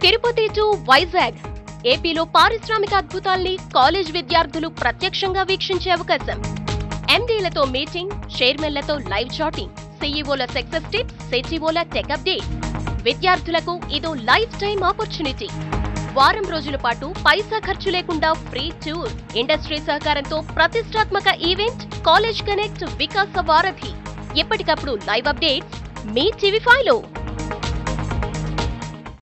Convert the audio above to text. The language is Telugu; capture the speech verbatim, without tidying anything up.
తిరుపతి టు వైజాగ్ ఏపీలో పారిశ్రామిక అద్భుతాల్ని కాలేజ్ విద్యార్థులు ప్రత్యక్షంగా వీక్షించే అవకాశం. ఎండీలతో మీటింగ్, చైర్మన్లతో లైవ్ చాటింగ్, సీఈఓల సక్సెస్ టిప్స్, సిటీఓల టెక్ అప్డేట్. విద్యార్థులకు ఇదో లైఫ్ టైం ఆపర్చునిటీ. వారం రోజుల పాటు పైసా ఖర్చు లేకుండా ఫ్రీ టూర్. ఇండస్ట్రీ సహకారంతో ప్రతిష్టాత్మక ఈవెంట్ కాలేజ్ కనెక్ట్ వికాస వారధి. ఎప్పటికప్పుడు లైవ్ అప్డేట్స్ మీ టీవీ ఫైవ్ లో.